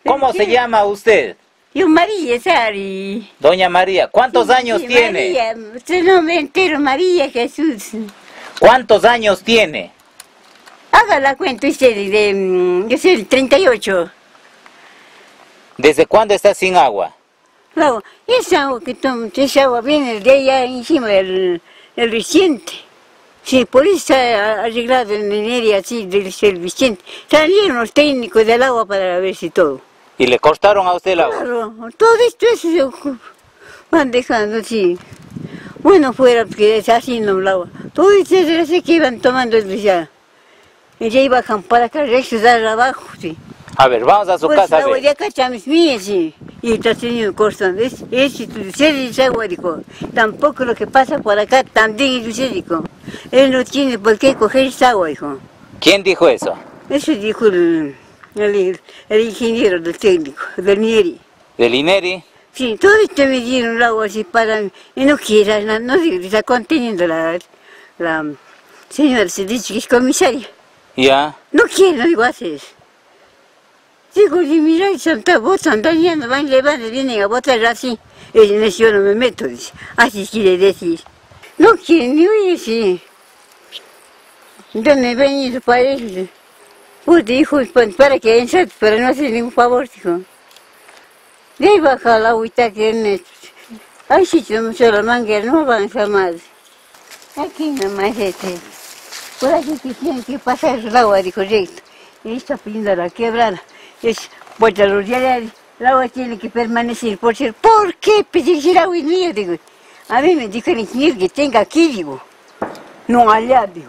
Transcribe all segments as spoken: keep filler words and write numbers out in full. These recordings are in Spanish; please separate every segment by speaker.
Speaker 1: ¿Cómo se llama usted?
Speaker 2: Yo María Sari.
Speaker 1: Doña María, ¿cuántos
Speaker 2: Sí,
Speaker 1: años
Speaker 2: sí,
Speaker 1: tiene?
Speaker 2: María, su nombre entero, María Jesús.
Speaker 1: ¿Cuántos años tiene?
Speaker 2: Haga la cuenta usted de, mm, yo soy el treinta y ocho.
Speaker 1: ¿Desde cuándo está sin agua?
Speaker 2: Luego, esa agua que tomo, esa agua viene de allá encima del, del reciente. Sí, por eso está arreglado en el área así del, del Vicente. Salieron los técnicos del agua para ver si todo.
Speaker 1: ¿Y le cortaron a usted el agua?
Speaker 2: Claro, todo esto eso se van dejando así. Bueno, fuera porque es así no el agua. Todo esto es así que iban tomando el ya. Y ya bajan para acá, recto dar abajo, sí.
Speaker 1: A ver, vamos a su
Speaker 2: Pues
Speaker 1: casa a
Speaker 2: el agua
Speaker 1: ver.
Speaker 2: de acá chames mía, sí. Y está teniendo cortando. Es, es, es agua, digo. Tampoco lo que pasa por acá también es dijo. Él no tiene por qué coger esa agua, hijo.
Speaker 1: ¿Quién dijo eso?
Speaker 2: Eso dijo el, el, el ingeniero del técnico, del Nieri.
Speaker 1: ¿Del INERI?
Speaker 2: Sí, todo esto me dieron el agua así para... Y no quiera, no, no está conteniendo la, la señora, se dice que es comisaria.
Speaker 1: Ya.
Speaker 2: No quiere, no digo, haces. Digo, y mira, y Santa Botan, dañando, van levando, vienen a botar así. Y en eso yo no me meto, dice. Así quiere decir. No quieren ni oír, sí. ¿Dónde venido para él? Pues dijo, para que entren, pero no hace ningún favor, dijo. De ahí baja la agüita que en esto. Ay, si tenemos la manguera, no van a más. Aquí nomás este. Por aquí que tienen que pasar el agua, dijo recto. Y está pidiendo la quebrada. Es, pues a los días el agua tiene que permanecer por ser. ¿Por qué pedir el agua es mío? Digo. A mí me dijo el ingeniero que tenga aquí, digo. No allá, digo.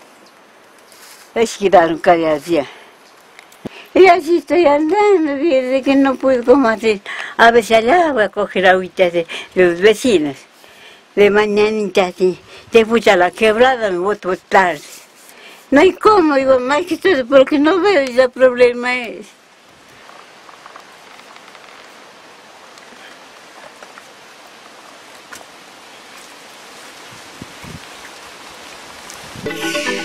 Speaker 2: Es que quedaron callados ya. Y así estoy andando, desde que no puedo como hacer. A veces allá voy a coger agüita de, de los vecinos. De mañanita así. Después a la quebrada me voy a tarde. No hay cómo, digo, más que todo, porque no veo ese problema es.